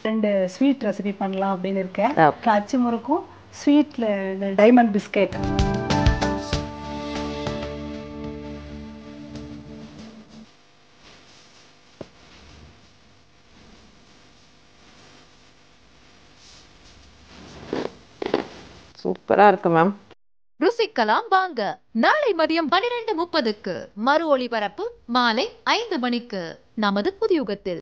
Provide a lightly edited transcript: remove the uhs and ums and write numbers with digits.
2 sweet recipe பண்ணலாம் அப்படின்னு இருக்கேன். Okay. அச்சு முறுக்கும் ஸ்வீட்ல இந்த டைமண்ட் பிஸ்கெட். சூப்பரா இருக்கு மேம். ருசிக்கலாம் வாங்க. நாளை மதியம் 12:30க்கு மறு ஒளிபரப்பு மாலை 5 மணிக்கு நமது புதியுகத்தில்.